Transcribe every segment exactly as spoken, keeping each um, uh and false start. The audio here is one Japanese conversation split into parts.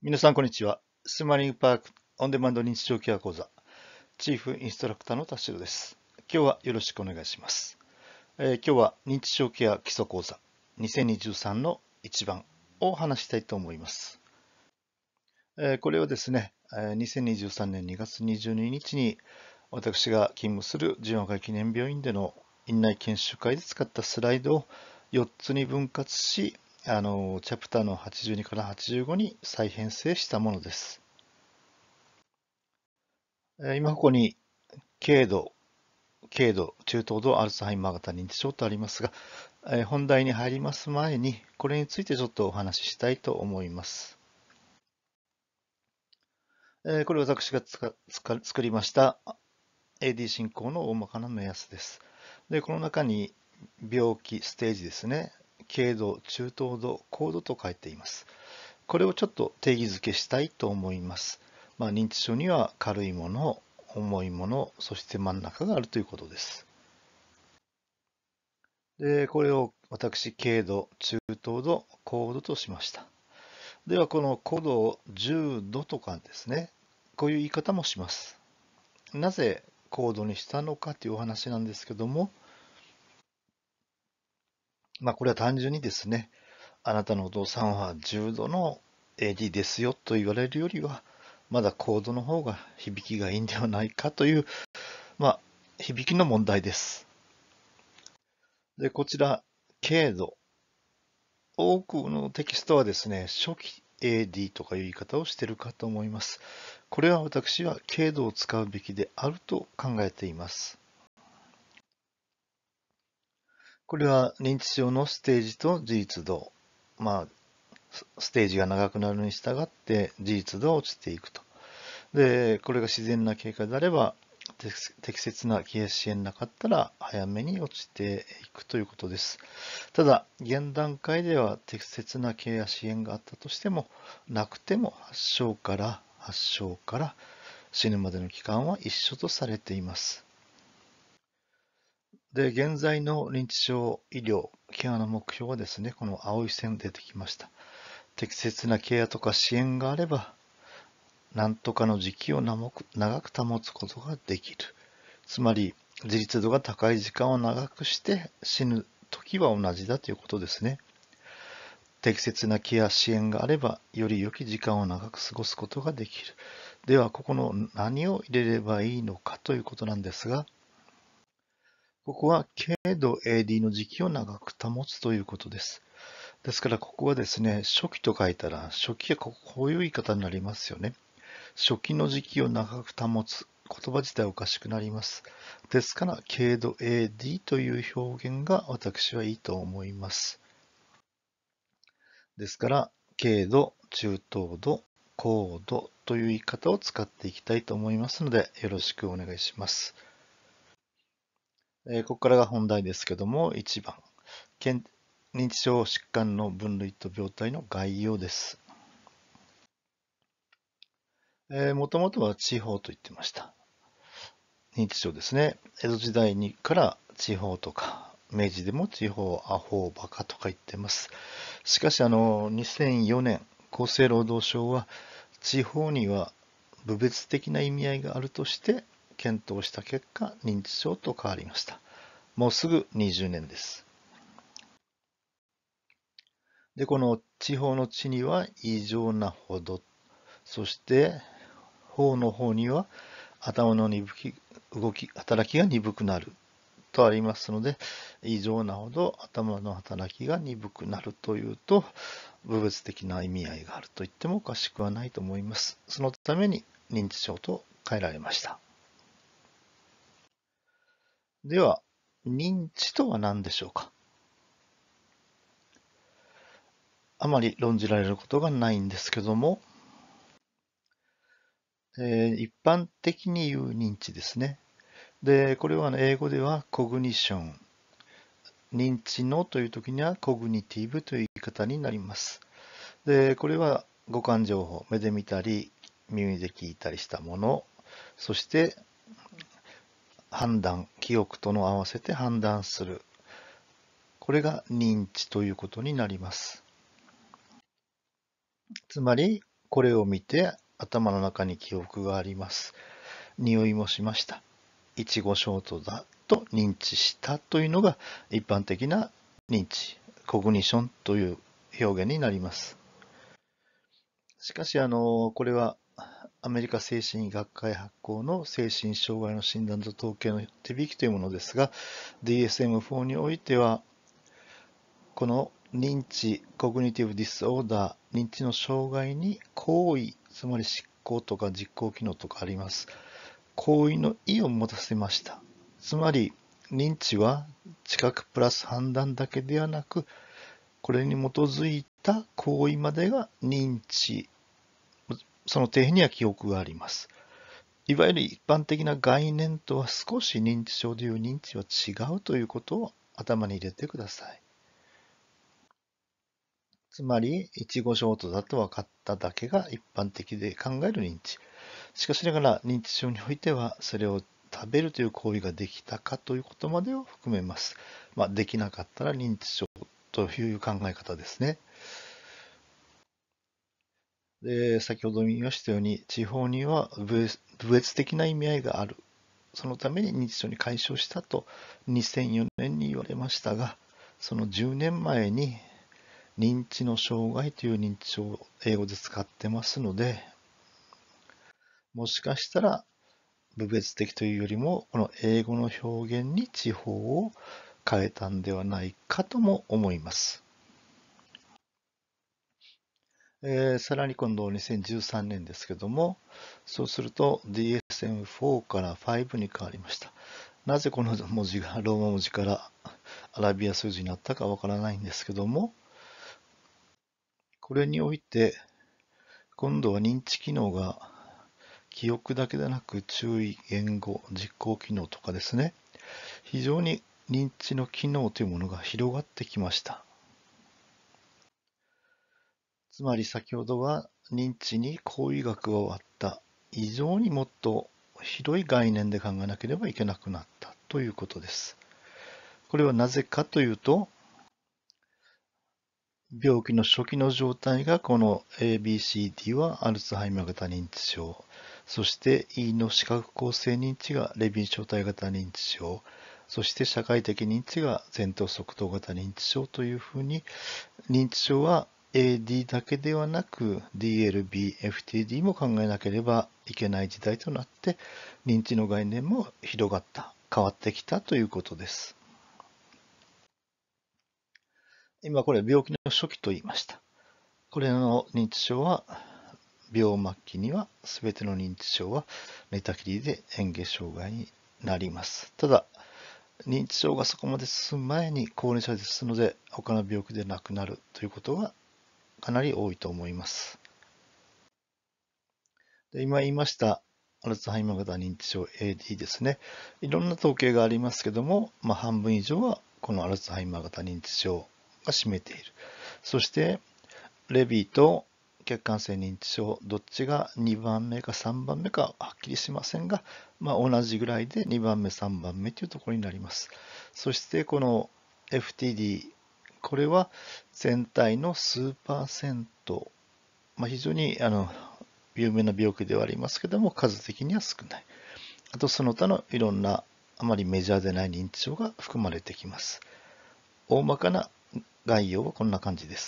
皆さん、こんにちは。スマイリングパークオンデマンド認知症ケア講座、チーフインストラクターの田代です。今日はよろしくお願いします。えー今日は認知症ケア基礎講座にせんにじゅうさんのいちばんを話したいと思います。えーこれはですね、えーにせんにじゅうさんねんにがつにじゅうににちに私が勤務する慈和会記念病院での院内研修会で使ったスライドをよっつに分割し、あのチャプターのはちじゅうにからはちじゅうごに再編成したものです。えー今ここに軽度、軽度、中等度アルツハイマー型認知症とありますが、えー本題に入ります前に、これについてちょっとお話ししたいと思います。えーこれは私がつかつか作りました エーディー 進行の大まかな目安です。で、この中に病気、ステージですね、軽度、中等度、高度と書いています。これをちょっと定義づけしたいと思います。まあ、認知症には軽いもの、重いもの、そして真ん中があるということです。で、これを私、軽度、中等度、高度としました。では、この高度を重度とかですね、こういう言い方もします。なぜ高度にしたのかというお話なんですけども、まあ、これは単純にですね、あなたのお父さんは重度の エーディー ですよと言われるよりは、まだ高度の方が響きがいいんではないかという、まあ、響きの問題です。で、こちら、軽度。多くのテキストはですね、初期 エーディー とかいう言い方をしているかと思います。これは私は軽度を使うべきであると考えています。これは認知症のステージと事実度。まあ、ステージが長くなるに従って事実度は落ちていくと。で、これが自然な経過であれば、適切なケア支援なかったら早めに落ちていくということです。ただ、現段階では適切なケア支援があったとしても、なくても発症から発症から死ぬまでの期間は一緒とされています。で、現在の認知症医療、ケアの目標はですね、この青い線出てきました。適切なケアとか支援があれば、何とかの時期を長く長く保つことができる。つまり、自立度が高い時間を長くして死ぬ時は同じだということですね。適切なケア支援があれば、より良き時間を長く過ごすことができる。では、ここの何を入れればいいのかということなんですが、ここは軽度 エーディー の時期を長く保つということです。ですから、ここはですね、初期と書いたら、初期はこういう言い方になりますよね。初期の時期を長く保つ。言葉自体おかしくなります。ですから、軽度 エーディー という表現が私はいいと思います。ですから、軽度、中等度、高度という言い方を使っていきたいと思いますので、よろしくお願いします。えーここからが本題ですけども、いちばん、認知症疾患の分類と病態の概要です。もともとは地方と言ってました。認知症ですね。江戸時代にから地方とか、明治でも地方、アホ、バカとか言ってます。しかし、あの、にせんよねん、厚生労働省は、地方には部別的な意味合いがあるとして検討した結果、認知症と変わりました。もうすぐにじゅうねんです。で、この地方の地には異常なほど、そして方の方には頭の鈍き、動き、働きが鈍くなるとありますので、異常なほど頭の働きが鈍くなるというと、部別的な意味合いがあると言ってもおかしくはないと思います。そのために認知症と変えられました。では、認知とは何でしょうか。あまり論じられることがないんですけども、えー一般的に言う認知ですね。で、これは英語ではコグニション、認知のという時にはコグニティブという言い方になります。で、これは五感情報、目で見たり、耳で聞いたりしたもの、そして判断、記憶との合わせて判断する。これが認知ということになります。つまり、 これを見て頭の中に記憶があります。匂いもしました。いちごショートだと認知したというのが一般的な認知、コグニションという表現になります。しかし、あの、これはアメリカ精神医学会発行の精神障害の診断と統計の手引きというものですが、ディーエスエムフォー においては、この認知、コグニティブディスオーダー、認知の障害に行為、つまり思考とか実行機能とかあります。行為の意を持たせました。つまり、認知は知覚プラス判断だけではなく、これに基づいた行為までが認知、その底辺には記憶があります。いわゆる一般的な概念とは少し認知症でいう認知は違うということを頭に入れてください。つまり、いちごショートだと分かっただけが一般的で考える認知。しかしながら認知症においては、それを食べるという行為ができたかということまでを含めます。まあ、できなかったら認知症という考え方ですね。で、先ほども言いましたように、地方には部別的な意味合いがある。そのために認知症に解消したとにせんよねんに言われましたが、そのじゅうねんまえに認知の障害という認知症を英語で使ってますので、もしかしたら部別的というよりも、この英語の表現に地方を変えたんではないかとも思います。えーさらに今度にせんじゅうさんねんですけども、そうすると ディーエスエムフォー からごに変わりました。なぜこの文字がローマ文字からアラビア数字になったかわからないんですけども、これにおいて今度は認知機能が記憶だけでなく注意、言語、実行機能とかですね、非常に認知の機能というものが広がってきました。つまり先ほどは認知に行為学があった以上にもっと広い概念で考えなければいけなくなったということです。これはなぜかというと、病気の初期の状態がこの エービーシーディー はアルツハイマー型認知症、そして E の視覚構成認知がレビン小体型認知症、そして社会的認知が前頭側頭型認知症というふうに、認知症は エーディー だけではなく ディーエルビー、エフティーディー も考えなければいけない時代となって、認知の概念も広がった、変わってきたということです。今これ病気の初期と言いました。これの認知症は病末期には全ての認知症は寝たきりで嚥下障害になります。ただ、認知症がそこまで進む前に高齢者ですので他の病気で亡くなるということがかなり多いと思います。で今言いましたアルツハイマー型認知症 エーディー ですね。いろんな統計がありますけども、まあ、半分以上はこのアルツハイマー型認知症が占めている。そしてレビーと血管性認知症、どっちがにばんめかさんばんめかはっきりしませんが、まあ、同じぐらいでにばんめ、さんばんめというところになります。そしてこの エフティーディー、これは全体の数パーセント、まあ、非常にあの有名な病気ではありますけども、数的には少ない。あとその他のいろんなあまりメジャーでない認知症が含まれてきます。大まかな概要はこんな感じです。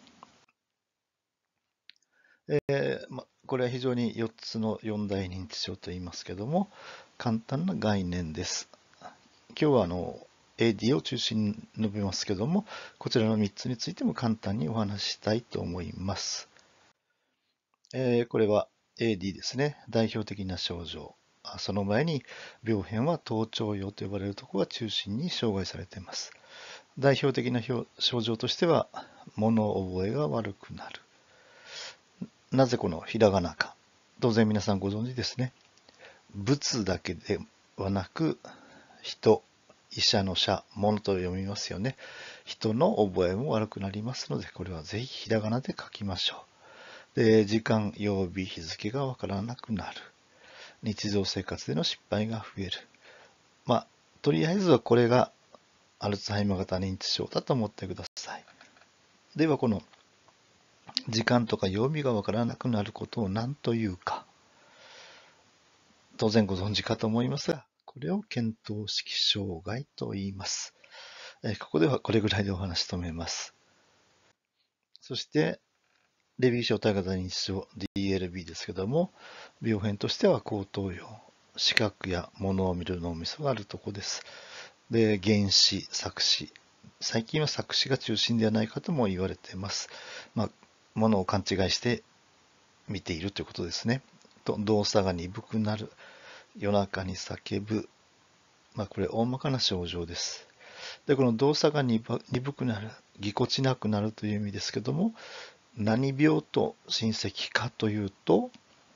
えーま、これは非常によっつのよん大認知症と言いますけども、簡単な概念です。今日はあの エーディー を中心に述べますけども、こちらのみっつについても簡単にお話ししたいと思います。えーこれは エーディー ですね。代表的な症状。その前に病変は頭頂葉と呼ばれるところが中心に障害されています。代表的な症状としては、物覚えが悪くなる。なぜこのひらがなか。当然皆さんご存知ですね。仏だけではなく、人、医者の者、物と読みますよね。人の覚えも悪くなりますので、これはぜひひらがなで書きましょう。で、時間、曜日、日付がわからなくなる。日常生活での失敗が増える。まあ、とりあえずはこれがアルツハイマー型認知症だと思ってください。では、この時間とか曜日がわからなくなることを何というか、当然ご存知かと思いますが、これを見当識障害と言います。えここではこれぐらいでお話し止めます。そして、レビー小体型認知症 ディーエルビー ですけども、病変としては後頭葉、視覚や物を見る脳みそがあるところです。で、原視、作視。最近は作視が中心ではないかとも言われています。まあ、物を勘違いして見ているということですね。と、動作が鈍くなる、夜中に叫ぶ。まあ、これ大まかな症状です。で、この動作が鈍くなる、ぎこちなくなるという意味ですけども、何病と親戚かというと、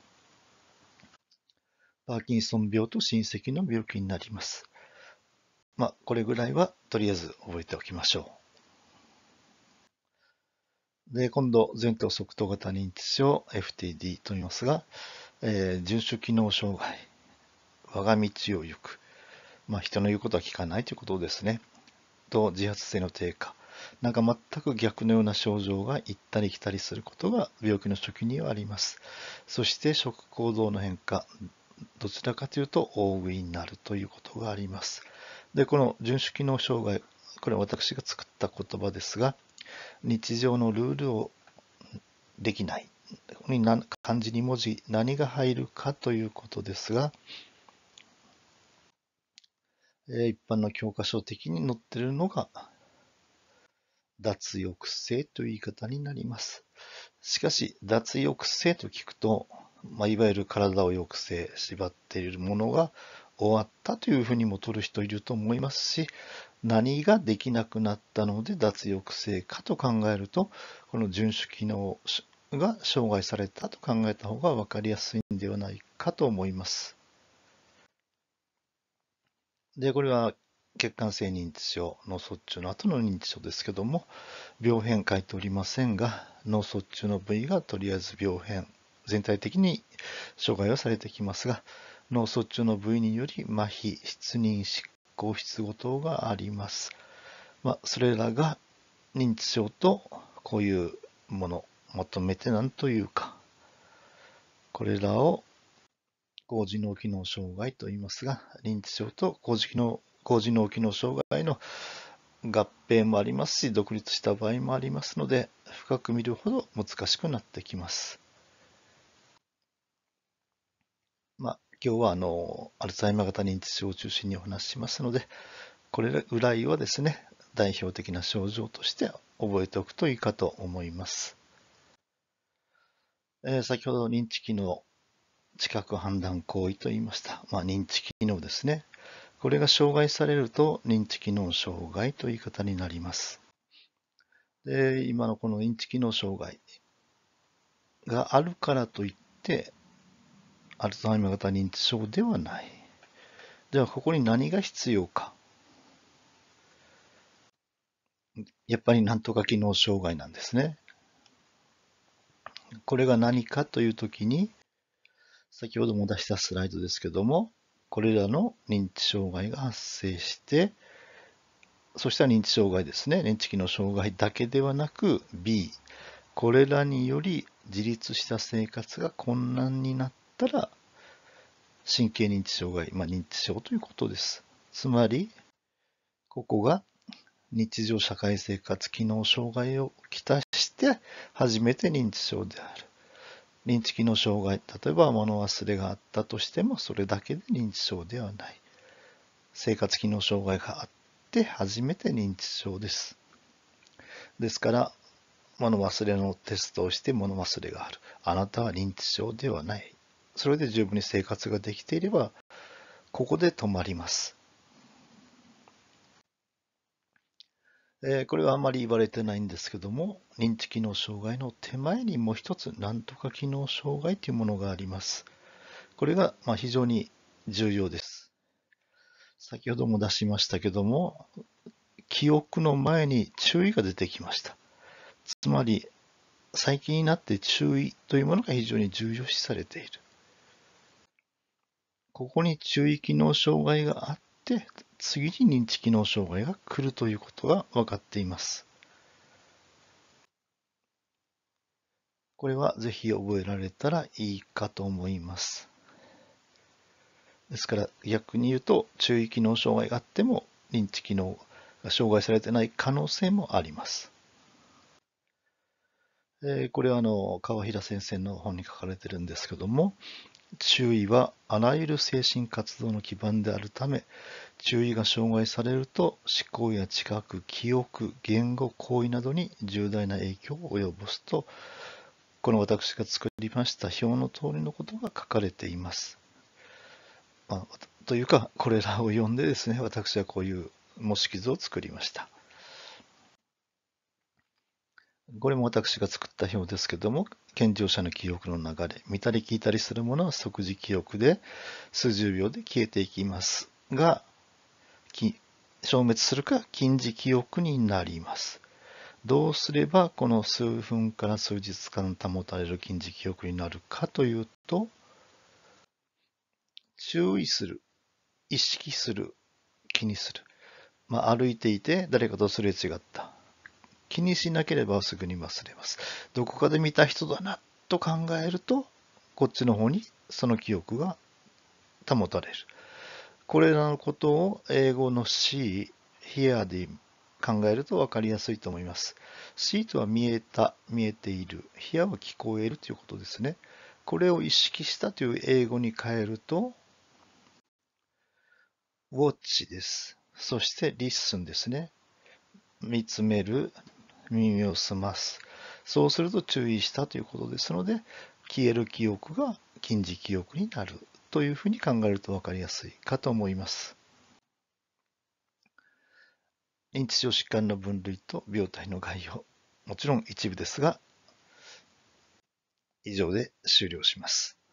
パーキンソン病と親戚の病気になります。まあ、これぐらいはとりあえず覚えておきましょう。で、今度、前頭側頭型認知症 エフティーディー と言いますが、えー、遵守機能障害、我が道を行く、まあ、人の言うことは聞かないということですね。と、自発性の低下。なんか全く逆のような症状が行ったり来たりすることが病気の初期にはあります。そして食行動の変化、どちらかというと大食いになるということがあります。で、この遵守機能障害、これは私が作った言葉ですが、日常のルールをできない。ここに漢字に文字、何が入るかということですが、一般の教科書的に載っているのが、脱抑制という言い方になります。しかし、脱抑制と聞くと、まあ、いわゆる体を抑制、縛っているものが終わったというふうにも取る人いると思いますし、何ができなくなったので脱抑制かと考えると、この遵守機能が障害されたと考えた方が分かりやすいんではないかと思います。で、これは血管性認知症、脳卒中の後の認知症ですけども、病変書いておりませんが、脳卒中の部位がとりあえず病変、全体的に障害はされてきますが、脳卒中の部位により麻痺、失認、執行失語等があります。まあ、それらが認知症とこういうもの、まとめて何というか、これらを高次脳機能障害と言いますが、認知症と高次脳高次脳機能障害の合併もありますし、独立した場合もありますので、深く見るほど難しくなってきます。まあ、今日はあのアルツハイマー型認知症を中心にお話ししますので、これぐらいはですね、代表的な症状として覚えておくといいかと思います。えー、先ほど認知機能、知覚判断行為と言いました。まあ、認知機能ですね。これが障害されると認知機能障害という言い方になります。で、今のこの認知機能障害があるからといって、アルツハイマー型認知症ではない。では、ここに何が必要か。やっぱりなんとか機能障害なんですね。これが何かというときに、先ほども出したスライドですけども、これらの認知障害が発生して、そしたら認知障害ですね。認知機能障害だけではなく ビー、これらにより自立した生活が困難になったら、神経認知障害、まあ、認知症ということです。つまり、ここが日常社会生活機能障害をきたして初めて認知症である。認知機能障害、例えば物忘れがあったとしてもそれだけで認知症ではない。生活機能障害があって初めて認知症です。ですから、物忘れのテストをして物忘れがある。あなたは認知症ではない。それで十分に生活ができていれば、ここで止まります。えーこれはあまり言われてないんですけども、認知機能障害の手前にもう一つ、なんとか機能障害というものがあります。これがまあ非常に重要です。先ほども出しましたけども、記憶の前に注意が出てきました。つまり、最近になって注意というものが非常に重要視されている。ここに注意機能障害があって、次に認知機能障害が来るということが分かっています。 これはぜひ覚えられたらいいかと思います。ですから逆に言うと、注意機能障害があっても認知機能が障害されてない可能性もあります。えーこれはあの川平先生の本に書かれてるんですけども、注意はあらゆる精神活動の基盤であるため、注意が障害されると思考や知覚、記憶、言語、行為などに重大な影響を及ぼすと、この私が作りました表の通りのことが書かれています。まあ、というか、これらを読んでですね、私はこういう模式図を作りました。これも私が作った表ですけども、健常者の記憶の流れ、見たり聞いたりするものは即時記憶で数十秒で消えていきますが、消滅するか近似記憶になります。どうすればこの数分から数日間保たれる近似記憶になるかというと、注意する、意識する、気にする。まあ、歩いていて誰かとすれ違った。気にしなければすぐに忘れます。どこかで見た人だなと考えると、こっちの方にその記憶が保たれる。これらのことを英語の see, hear で考えると分かりやすいと思います。see とは見えた、見えている。hear は聞こえるということですね。これを意識したという英語に変えると、watch です。そして listen ですね。見つめる、耳を澄ます。そうすると注意したということですので、消える記憶が近似記憶になるというふうに考えると分かりやすいかと思います。認知症疾患の分類と病態の概要。もちろん一部ですが、以上で終了します。